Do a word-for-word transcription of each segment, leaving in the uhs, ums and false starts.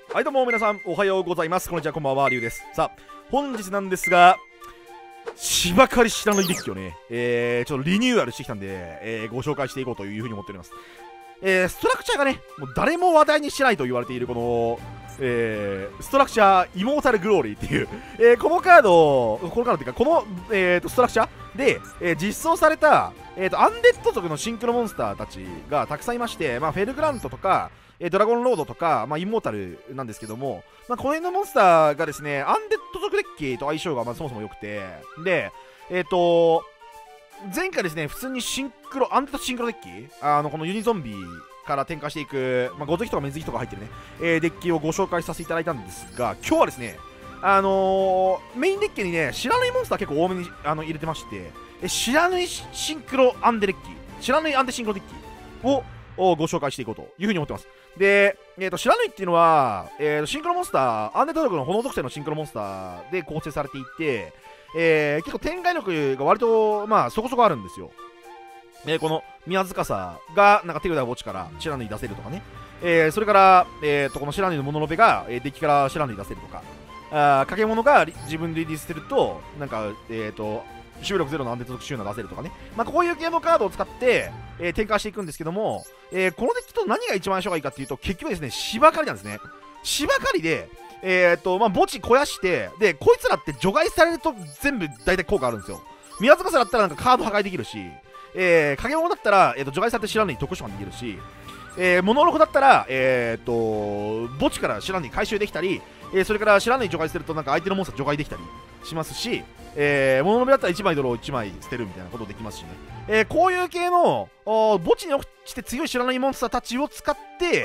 はいどうも皆さんおはようございます。こんにちは、こんばんは、りゅうです。さあ本日なんですが、芝刈り知らないデッキをね、えー、ちょっとリニューアルしてきたんで、えー、ご紹介していこうというふうに思っております。えー、ストラクチャーがね、もう誰も話題にしないと言われているこの、えー、ストラクチャーイモータルグローリーっていう、えー、このカード、このカードっていうか、この、えー、とストラクチャーで、えー、実装された、えー、とアンデッド族のシンクロモンスターたちがたくさんいまして、まあ、フェルグラントとか、えドラゴンロードとか、まあ、インモータルなんですけども、まあ、この辺のモンスターがですね、アンデッド族デッキと相性がまあそもそも良くて、で、えっ、ー、と、前回ですね、普通にシンクロ、アンデッドシンクロデッキ、あのこのユニゾンビから展開していく、まあ、ゴズキとかメズキとか入ってるね、えー、デッキをご紹介させていただいたんですが、今日はですね、あのー、メインデッキにね、知らないモンスター結構多めにあの入れてまして、え知らないシンクロアンデデッキ、知らないアンデシンクロデッキををご紹介していこうというふうに思ってます。で、えーと、知らないっていうのは、えーと、シンクロモンスター、アンデッド族の炎属性のシンクロモンスターで構成されていて、えー、結構展開力が割と、まあ、そこそこあるんですよ。えー、この宮塚さが、なんか手札墓地から知らない出せるとかね。えー、それから、えーと、この知らないのモノノベが、えー、デッキから知らない出せるとか。あ掛け物が自分でリリースすると、なんか、えーと、収力ゼロのアンデッド族収納出せるとかね。まあ、こういうゲームカードを使って、えー、展開していくんですけども、えー、このデッキと何が一番相性がいいかっていうと、結局ですね、芝刈りなんですね。芝刈りで、えーっと、まあ、墓地肥やして、で、こいつらって除外されると全部大体効果あるんですよ。宮塚さだったらなんかカード破壊できるし、えー、影物だったら、えー、と除外されて知らない特殊版できるし、えー、モノロコだったら、えーっと、墓地から知らない回収できたり、えー、それから知らない除外するとなんか相手のモンスター除外できたりしますし、えー、モノノベだったらいちまいドローいちまい捨てるみたいなことできますしね、えー、こういう系の墓地に落ちて強い知らないモンスターたちを使って、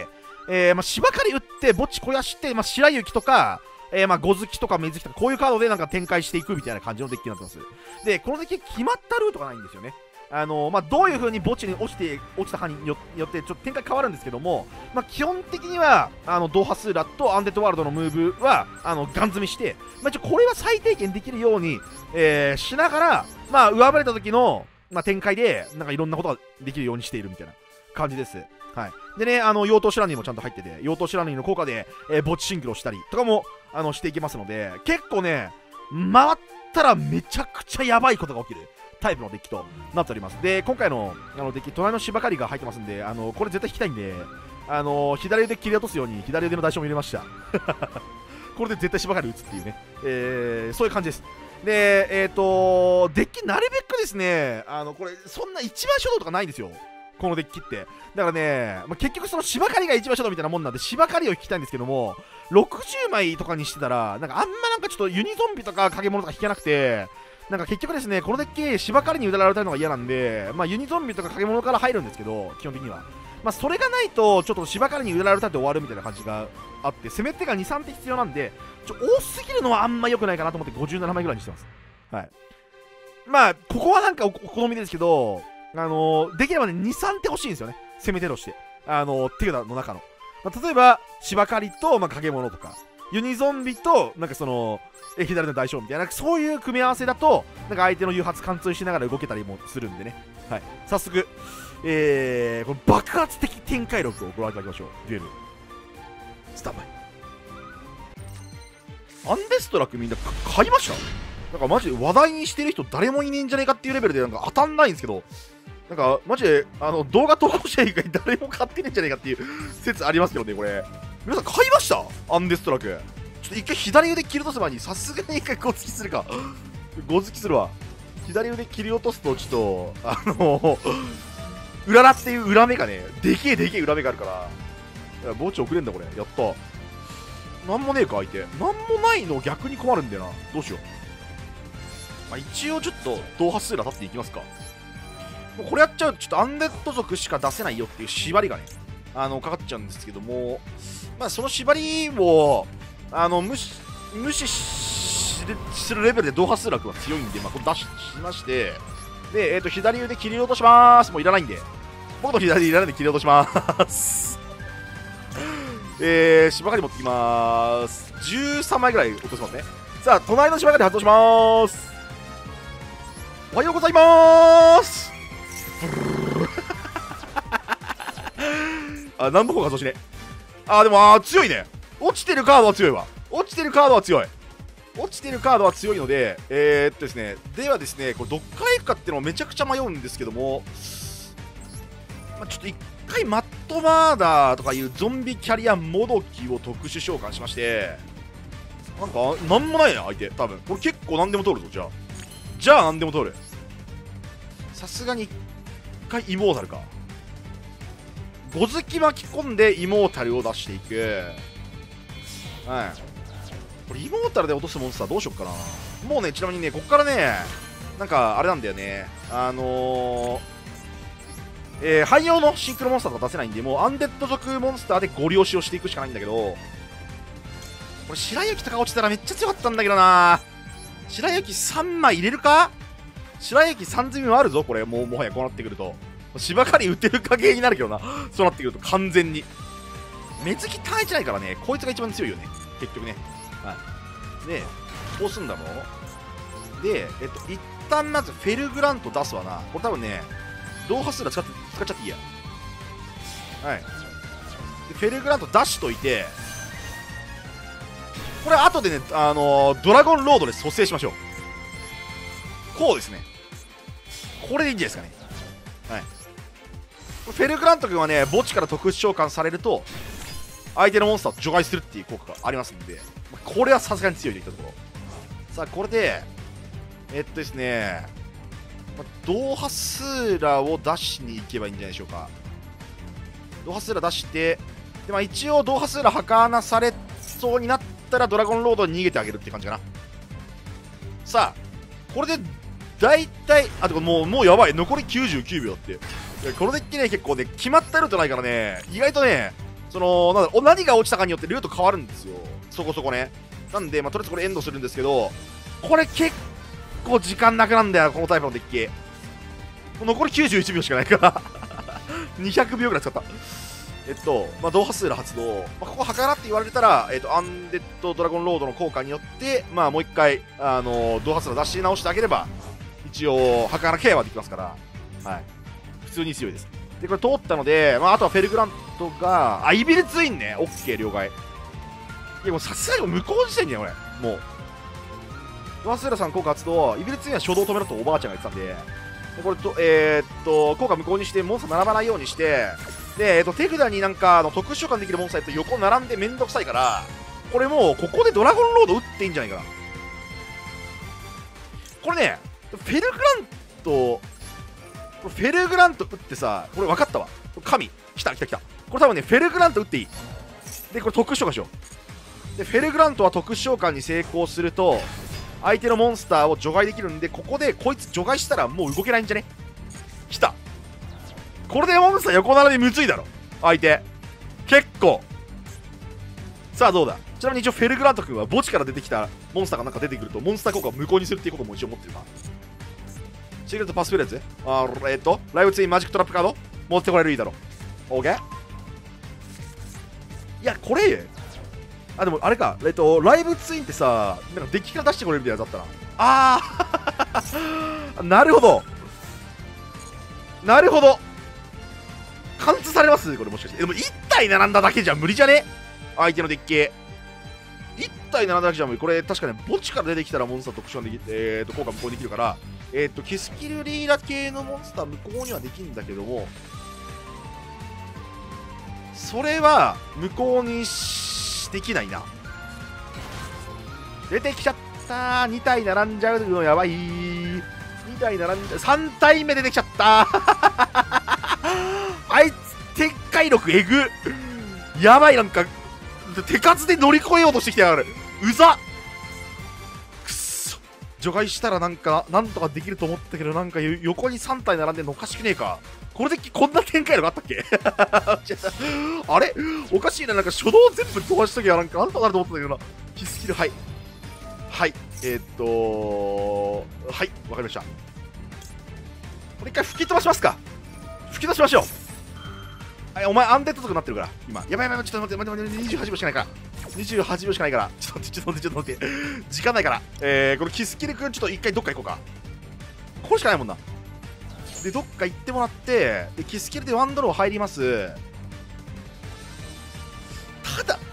えーまあ、芝刈り打って墓地肥やして、まあ、白雪とか、えー、まあゴズキとかメズキとかこういうカードでなんか展開していくみたいな感じのデッキになってます。でこのデッキ決まったルートがないんですよね。あのーまあ、どういう風に墓地に落ちて落ちたかによってちょっと展開変わるんですけども、まあ、基本的にはあのドーハスーラとアンデッドワールドのムーブはあのガン積みして、まあ、一応これは最低限できるように、えー、しながら、まあ、上振れた時の、まあ、展開でなんかいろんなことができるようにしているみたいな感じです。はい、でね、あの妖刀シラニーもちゃんと入ってて、妖刀シラニーの効果で、えー、墓地シンクロしたりとかもあのしていけますので、結構ね、回ったらめちゃくちゃやばいことが起きるタイプのデッキとなっております。で、今回のあのデッキ、隣の芝刈りが入ってますんで、あのこれ絶対引きたいんで、あの左腕切り落とすように左腕の代償も入れました。これで絶対芝刈り打つっていうね、えー、そういう感じです。で、えっ、ー、とデッキなるべくですね、あのこれそんな一番初動とかないんですよ。このデッキってだからね、まあ、結局その芝刈りが一番初動みたいなもんなんで芝刈りを引きたいんですけども、ろくじゅうまいとかにしてたらなんかあんまなんかちょっとユニゾンビとか影物とか引けなくて、なんか結局ですね、このデッキ芝刈りに打たれたのが嫌なんで、まあ、ユニゾンビとか影物から入るんですけど、基本的にはまあそれがないとちょっと芝刈りに打たれたって終わるみたいな感じがあって、攻め手がに、さんてん必要なんで、ちょ多すぎるのはあんま良くないかなと思ってごじゅうななまいぐらいにしてます。はい。まあここはなんかお好みですけど、あのー、できればねに、さんてん欲しいんですよね、攻め手として。あのー、手札の中の、まあ、例えば芝刈りと、まあ、影物とかユニゾンビとなんかそのえ左の代償みたいな、そういう組み合わせだとなんか相手の誘発貫通しながら動けたりもするんでね。はい、早速、えー、この爆発的展開力をご覧いただきましょう。デュエルスタンバイ。アンデストラックみんな買いました？なんかマジで話題にしてる人誰もいねえんじゃねえかっていうレベルでなんか当たんないんですけど、なんかマジであの動画投稿者以外誰も買ってねえんじゃねえかっていう説ありますけどね。これ皆さん買いました？アンデストラックちょっと一回左腕切り落とす前にさすがに一回ゴ突きするかゴ突きするわ。左腕切り落とすとちょっとあのうららっていう裏目がね、でけえでけえ裏目があるから、いや墓地送れんだこれ。やった。なんもねえか相手。なんもないの逆に困るんだよな。どうしよう。まあ、一応ちょっとドーハスーラ立っていきますか。もうこれやっちゃうとちょっとアンデッド族しか出せないよっていう縛りがね、あのかかっちゃうんですけども、まあその縛りをあの無視無視するレベルでドーハスーラ君は強いんで、まあ、これ出ししまして、で、えー、と左腕切り落としまーす。もういらないんで、僕の左腕いらないんで切り落としまーす。えー、芝刈り持ってきまーす。じゅうさんまいぐらい落としますね。さあ隣の芝刈り発動しまーす。おはようございまーす。あ、何の方が発動しね。あ、でもあー強いね。 落ちてるカードは強いわ。落ちてるカードは強い。落ちてるカードは強いので、えー、っとですね、ではですね、これどっから行くかっていうのもめちゃくちゃ迷うんですけども、まあ、ちょっと一回マットマーダーとかいうゾンビキャリアもどきを特殊召喚しまして、なんか、なんもないな、相手。多分。これ結構何でも通るぞ、じゃあ。じゃあ何でも通る。さすがに一回イモータルか。ゴズキ巻き込んでイモータルを出していく。はい。これイモータルで落とすモンスターどうしよっかな。もうね、ちなみにね、こっからね、なんか、あれなんだよね。あのー、えー、汎用のシンクロモンスターとか出せないんで、もうアンデッド族モンスターでゴリ押しをしていくしかないんだけど、これ白雪とか落ちたらめっちゃ強かったんだけどな。白雪さんまい入れるか。白雪さん積みもあるぞ、これ。もうもはやこうなってくると芝刈り打てる加減になるけどな。そうなってくると完全に目つき単一ないからね、こいつが一番強いよね、結局ね。はい。で、どうすんだろう。で、えっと、一旦まずフェルグラント出すわな。これ多分ね、ドーハスラ使って使っちゃっていいや。はい。で、フェルグラント出しといて、これ後でね、あのー、ドラゴンロードで蘇生しましょう。こうですね。これでいいんじゃないですかね。はい。フェルグラント君はね、墓地から特殊召喚されると、相手のモンスターを除外するっていう効果がありますんで、これはさすがに強いといったところ。さあ、これで、えっとですね、ま、ドーハスーラを出しに行けばいいんじゃないでしょうか。ドーハスーラ出して、でまあ、一応ドーハスーラ墓穴されそうになったらドラゴンロードに逃げてあげるって感じかな。さあ、これで大体、あ、てかもう、もうやばい、残りきゅうじゅうきゅうびょうって。このデッキね、結構ね、決まったルートないからね、意外とね、その、なんだろう、何が落ちたかによってルート変わるんですよ。そこそこね。なんで、まあ、とりあえずこれエンドするんですけど、これ結構時間なくなんだよ、このタイプのデッキ。残りきゅうじゅういちびょうしかないから。にひゃくびょうぐらい使った。えっと、まあ、ドーハスーラ発動。まあ、ここはからって言われたら、えっと、アンデッドドラゴンロードの効果によって、まあ、もう一回、あのー、ドーハスーラ出し直してあげれば、一応、はからケアはできますから、はい。普通に強いです。で、これ通ったので、まあ、あとはフェルグラントが、あ、イビルツインね。オッケー、了解。いや、もうさすがに向こう時点にね、これ。もう。ドーハスーラさん効果発動、イビルツインは初動止めろとおばあちゃんが言ってたんで、でこれと、えー、っと、効果無効にして、モンスター並ばないようにして、で、えっと、手札になんかあの特殊召喚できるモンスターと横並んでめんどくさいから、これもうここでドラゴンロード打っていいんじゃないかな。これね、フェルグラント、フェルグラント打ってさ、これ分かったわ。神、来た来た来た。これ多分ね、フェルグラント打っていい。で、これ特殊召喚しよう。で、フェルグラントは特殊召喚に成功すると、相手のモンスターを除外できるんで、ここでこいつ除外したらもう動けないんじゃね。来た。これでモンスター横並びむずいだろ、相手。結構。さあどうだ。ちなみに一応フェルグラント君は墓地から出てきたモンスターがなんか出てくるとモンスター効果を無効にするっていうことも一応持ってるな。シークレットパスフェレーズ、あーえっとライブツインマジックトラップカード持ってこれるいいだろ。 OK。 いやこれあでもあれか、えっとライブツインってさ、なんかデッキから出してこれるみたいなやつだったな。あーなるほどなるほど、貫通されますこれもしかして。でもいち体並んだだけじゃ無理じゃね、相手のデッキ。いち体並んだだけじゃ無理。これ確かね、墓地から出てきたらモンスター特殊でき、えー、と効果無効にできるから、えっ、ー、とキスキルリーラ系のモンスター無効にはできるんだけども、それは無効にしできないな。出てきちゃったー。に体並んじゃうのやばいー。に体並んじゃう。さん体目出てきちゃったー。あいつ展開力えぐ。やばい、なんか手数で乗り越えようとしてきてやがる。うざっ。くっそ、除外したらなんかなんとかできると思ったけど、なんか横にさん体並んでんのおかしくねえか。これでこんな展開力あったっけ。あれおかしいな。なんか初動全部飛ばしときはなんかなんとかなると思ったんだけどな。キスキル、はいはいえー、っとはいわかりました。これ一回吹き飛ばしますか。吹き飛ばしましょう。はい、お前アンデッドとかなってるから今。やばいやばい、ちょっと待って待って待って、にじゅうはちびょうしかないからにじゅうはちびょうしかないからちょっと待ってちょっと待ってちょっと待って時間ないから、えー、このキスキルくんちょっと一回どっか行こうか。これしかないもんな。でどっか行ってもらって、でキスキルでワンドロー入ります。ただ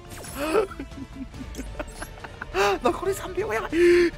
残りさんびょうやばい。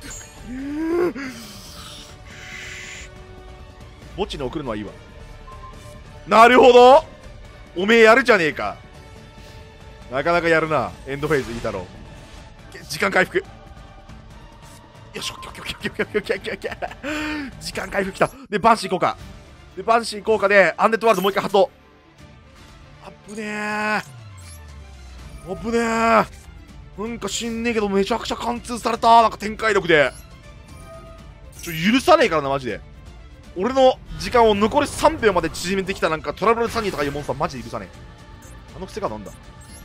墓地に送るのはいいわ。なるほど、おめえやるじゃねえか。なかなかやるな。エンドフェーズいいだろう。時間回復。よし、オッケーオッケーオッケーオッケーオッケーオッケーオッケーオッケー。時間回復きた。でバンシー効果でバンシー効果でアンデッドワールドもう一回発動。あぶねえ、あぶねえ。なんか知んねえけどめちゃくちゃ貫通された。なんか展開力でちょ許さねえからなマジで。俺の時間を残りさんびょうまで縮めてきたなんかトラブルサニーとかいうモンスターマジで許さねえ。あの癖がなんだ。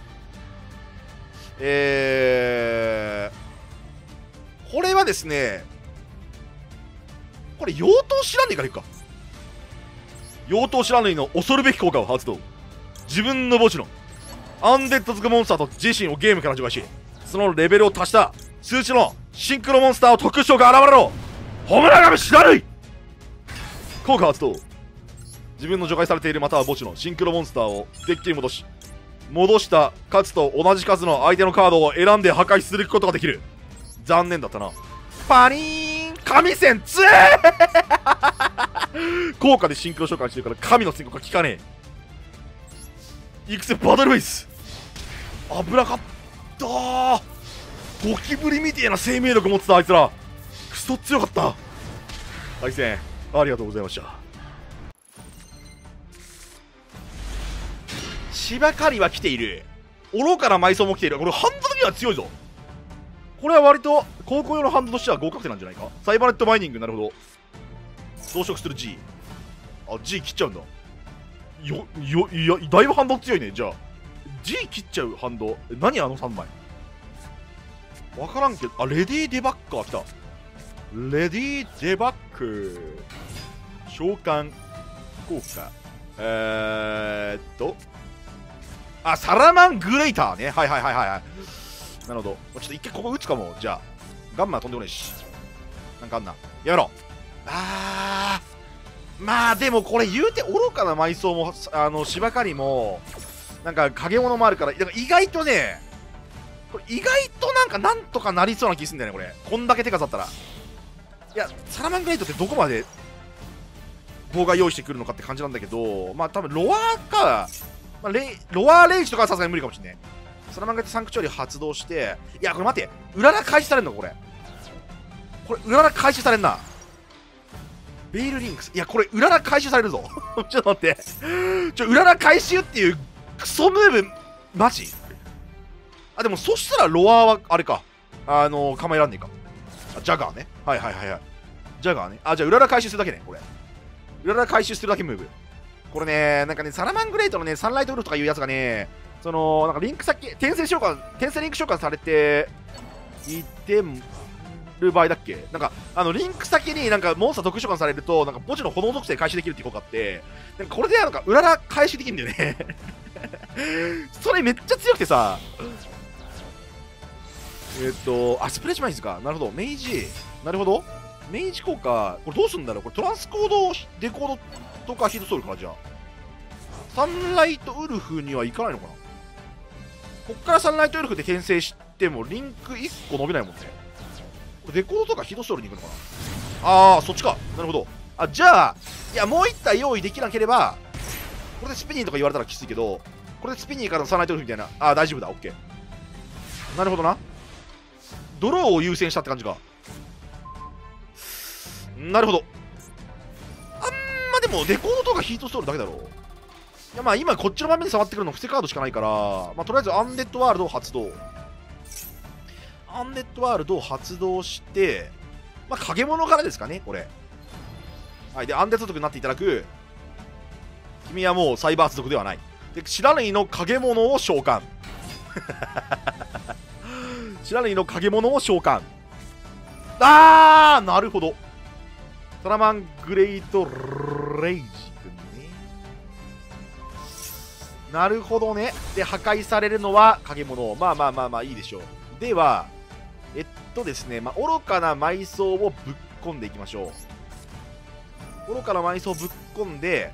えー、これはですね、これ妖刀知らねえからいくか。妖刀知らねえの恐るべき効果を発動。自分の墓地のアンデッド付くモンスターと自身をゲームから除外し、そのレベルを足した数値のシンクロモンスターを特殊召喚現れろ。ホムラガメ知らぬい。効果発動。自分の除外されているまたは墓地のシンクロモンスターをデッキに戻し、戻した数と同じ数の相手のカードを選んで破壊することができる。残念だったな。パリーン神戦つえ効果でシンクロ召喚してるから神の宣告が効かねえ。育成バトルフェイス危なかったー。ゴキブリみてえな生命力持ってたあいつら。クソ強かった。対戦ありがとうございました。芝刈りは来ている。愚かな埋葬も来ている。これハンド的には強いぞ。これは割と高校用のハンドとしては合格点なんじゃないか。サイバーネットマイニング、なるほど。増殖する G。 あ G 切っちゃうんだ。よよいやだいぶハンド強いね。じゃあ G 切っちゃう反動。え何あのさんまい。わからんけど、あ、レディーデバッカー来た。レディーデバック。召喚効果。えーっと。あ、サラマングレイターね。はいはいはいはいはい。なるほど。ちょっと一回ここ打つかも。じゃあ。ガンマ飛んでこないし。なんかあんな。やめろ。あー。まあでもこれ言うて愚かな埋葬も、あの、芝刈りも、なんか影物もあるから、だから意外とね、これ意外となんかなんとかなりそうな気すんだよね、これ。こんだけ手数あったら。いや、サラマングレイトってどこまで棒が用意してくるのかって感じなんだけど、まあ多分ロアか、まあ、レイロアレイジとかはさすがに無理かもしれない。サラマングレイトサンクチュアリ発動して、いや、これ待って、うらら開始されるのこれ。これ、うらら開始されんな。ベイルリンクス。いや、これ、うらら回収されるぞ。ちょっと待って。ちょ、うらら回収っていうクソムーブ、マジあ、でも、そしたらロアは、あれか。あのー、構えらんねえか。あ、ジャガーね。はいはいはいはい。ジャガーね。あ、じゃあ、うらら回収するだけね、これ。うらら回収するだけムーブ。これね、なんかね、サラマングレイトのね、サンライトウルフとかいうやつがね、その、なんかリンク先、転生召喚、転生リンク召喚されていて、る場合だっけなんか、あの、リンク先になんかモンスター特殊召喚されると、なんか墓地の炎属性回収できるっていう効果あって、なんかこれでなんか、うらら回収できるんだよね。それめっちゃ強くてさ、えっと、あ、スプレッシュマイズか。なるほど。メイジ、なるほど。メイジ効果、これどうすんだろうこれトランスコード、デコードとかヒートソウルかなじゃあ。サンライトウルフにはいかないのかなこっからサンライトウルフで転生しても、リンクいっこ伸びないもんね。デコードとかヒートソウルに行くのかなあー、そっちか。なるほど。あ、じゃあ、いや、もういった用意できなければ、これでスピニーとか言われたらきついけど、これでスピニーからのサンライトウルフみたいな。あー、大丈夫だ。オッケー。なるほどな。ドローを優先したって感じか。なるほど。あんまでも、デコードとかヒートソウルだけだろう。いや、まあ今こっちの場面で触ってくるの伏せカードしかないから、まあとりあえずアンデッドワールドを発動。アンデッドワールドを発動して、まあ、影物からですかね、これ。はい、で、アンデッド族になっていただく。君はもうサイバース族ではない。で、白類の影物を召喚。白類の影物を召喚。あー、なるほど。サラマングレイトレイジ君ね。なるほどね。で、破壊されるのは影物。まあまあまあまあいいでしょう。では、えっとですね、まあ、愚かな埋葬をぶっ込んでいきましょう。愚かな埋葬をぶっ込んで、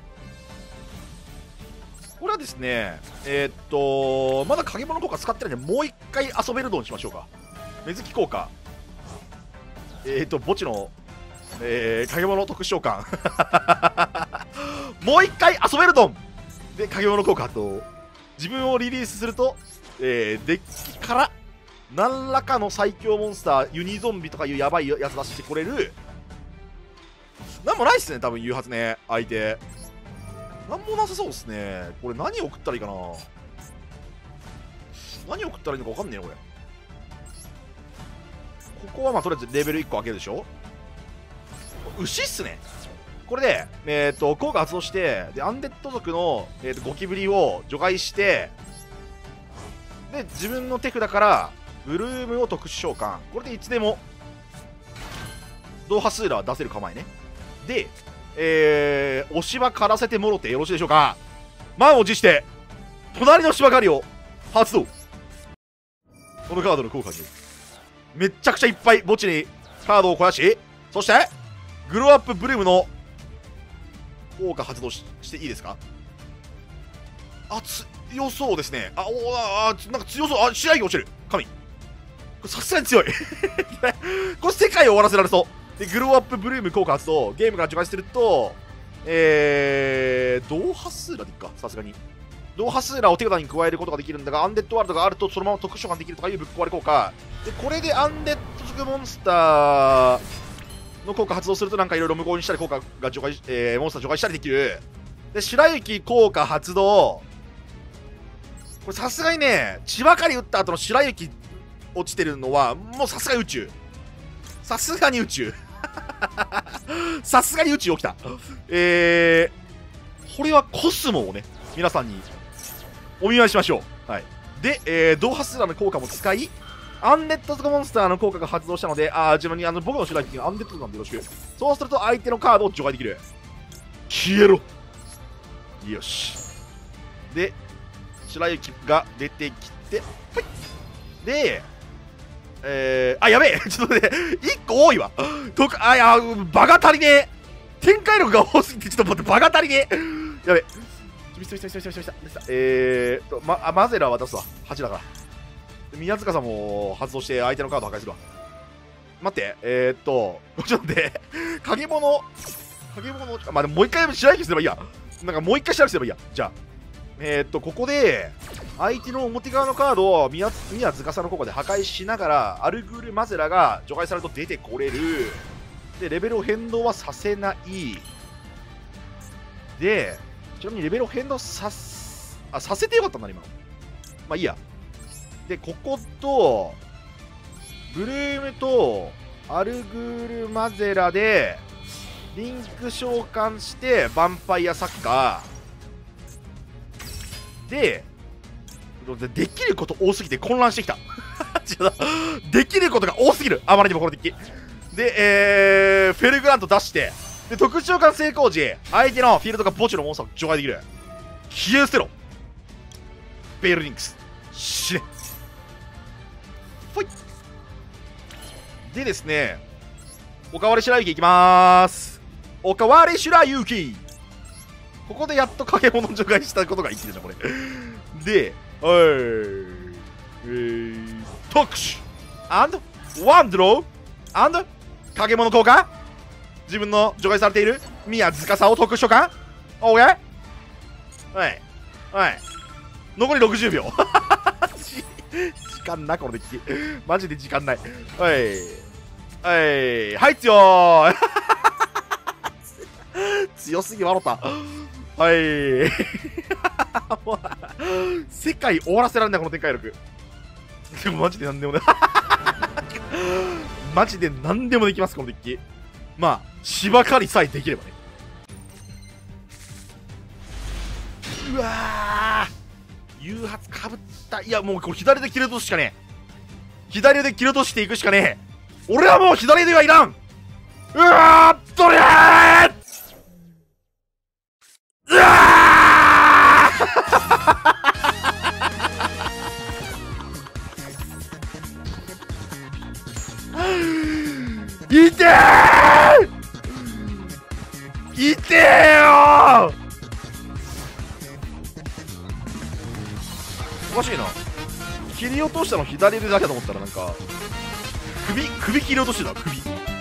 これはですね、えー、っと、まだ影物効果使ってないんで、もう一回遊べるのにしましょうか。目付き効果。えー、っと、墓地の、えー、影物特殊召喚。もう一回遊べるドンで、影物効果と、自分をリリースすると、えー、デッキから、何らかの最強モンスター、ユニゾンビとかいうやばいやつ出してこれる。なんもないっすね、多分言うはずね、相手。なんもなさそうっすね。これ何送ったらいいかな。何送ったらいいのか分かんねえよ、これ。ここはまあとりあえずレベルいっこ上げるでしょ。牛っすね。これで、えっと、効果発動して、で、アンデッド族の、えー、とゴキブリを除外して、で、自分の手札から、ブルームを特殊召喚。これでいつでもドーハスーラー出せる構えね。で、えー、お芝刈らせてもろてよろしいでしょうか。満を持して隣の芝刈りを発動。このカードの効果にめっちゃくちゃいっぱい墓地にカードを肥やし、そしてグローアップブルームの効果発動 し, していいですか。あ、強そうですね。あ、おあなんか強そう。あ、試合が落ちる神。さすがに強い。これ世界を終わらせられそう。で、グローアップブルーム効果発動。ゲームから除外すると、えー、ドーハスーラでいっか、さすがに。ドーハスーラを手札に加えることができるんだが、アンデッドワールドがあるとそのまま特殊召喚できるとかいうぶっ壊れ効果。で、これでアンデッド族モンスターの効果発動するとなんかいろいろ無効にしたり効果が除外、えー、モンスター除外したりできる。で、白雪効果発動。これさすがにね、千葉狩り打った後の白雪落ちてるのはもうさすがに宇宙。さすがに宇宙。さすがに宇宙起きた。えー、これはコスモをね、皆さんにお見舞いしましょう。はい。で、えー、ドーハスラーの効果も使い、アンデッドとかモンスターの効果が発動したので、あー、自分にあの僕の主題機がアンデッドなんでよろしく。そうすると相手のカードを除外できる。消えろ。よし。で、白雪が出てきて、はい。で、えー、あ、やべえちょっと待って、いっこ多いわ。とか、あ、いや、場が足りねえ。展開力が多すぎて、ちょっと待って、場が足りねえ。やべえ。ミスミスミスミスミスミスミスえーと、ま、あ、マゼラは渡すわ。はちだから。宮塚さんも発動して相手のカード破壊するわ。待って、えーっと、ちょっと待って、影物、影物、まあ、でももう一回白雪すればいいや。なんかもう一回白雪すればいいや。じゃあ、えーっと、ここで、相手の表側のカードを宮塚さんの効果で破壊しながら、アルグール・マゼラが除外されると出てこれる。で、レベルを変動はさせない。で、ちなみにレベルを変動さす、あ、させてよかったんだ、今の。まあいいや。で、ここと、ブルームと、アルグール・マゼラで、リンク召喚して、ヴァンパイアサッカー。で、できること多すぎて混乱してきた。できることが多すぎる。あまりにもこのデッキ。で、えー、フェルグラント出して、で、特殊召喚成功時、相手のフィールドが墓地のモンスターを除外できる。消え捨てろ。ベールリンクス。死ね。ほい。でですね、おかわり白雪いきまーす。おかわり白雪。ここでやっと影物除外したことが一気でしょ、これ。で、おい、えー、特殊、アンド、ワンドロー、アンド、影物効果、自分の除外されている宮塚さんを特殊召喚、オーケー、はい、はい、残りろくじゅうびょう。時間な、このデッキ。マジで時間ない。はい、はい、はい、強ー強すぎ笑った。はい。世界終わらせられない、この展開力。でもマジで何でもね。マジで何でもできます、このデッキ。まあ、芝刈りさえできればね。うわー、誘発かぶった。いや、もうこれ左で切り落とすしかねえ。左で切り落としていくしかねえ。俺はもう左ではいらん。うわー、どれーうわーいてーいてーよーおかしいな。切り落としたの左腕だけだと思ったらなんか首首切り落としてた。首